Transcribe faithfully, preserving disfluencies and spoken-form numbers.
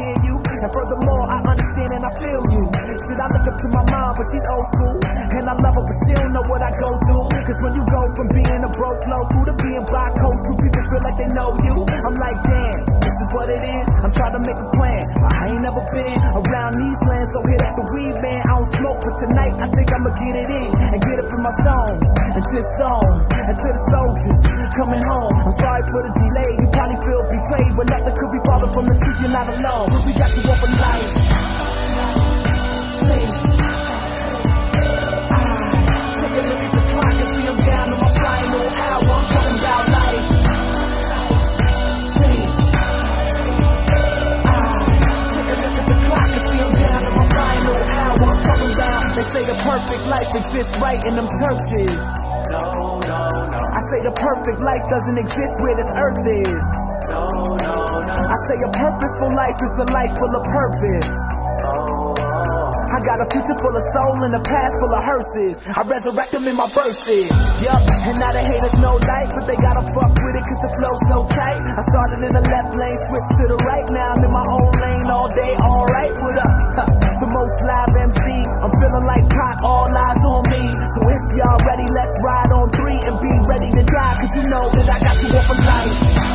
hear you. And furthermore, I understand and I feel you. Shit, I look up to my mom, but she's old school. And I love her, but she don't know what I go through. Cause when you go from being a broke local to being bi-coastal, people feel like they know you. I'm like, damn, this is what it is. I'm trying to make a plan, but I ain't never been around these lands. So hit up the weed, man. I don't smoke, but tonight I think I'ma get it in and get up in my zone and just zone. And to the soldiers coming home, I'm sorry for the delay. You probably feel betrayed, but nothing could be farther from the truth. You're not alone. We got you up in life. Take a look at the clock and see I'm down to my final hour. I'm talking about life. Take a look at the clock and see I'm down to my final hour. I'm talking about. They say the perfect life exists right in them churches. No, no, no. I say the perfect life doesn't exist where this earth is. No, no, no. I say a purposeful life is a life full of purpose. Oh, oh. I got a future full of soul and a past full of hearses. I resurrect them in my verses. Yup, and now they haters no light, but they gotta fuck with it cause the flow's so tight. I started in the left lane, switched to the right. Now I'm in my own lane all day, alright, what up? The most live M C, I'm feeling like Pac, all eyes on me. So if y'all ready, let's ride on three and be ready to die. Cause you know that I got you off a life.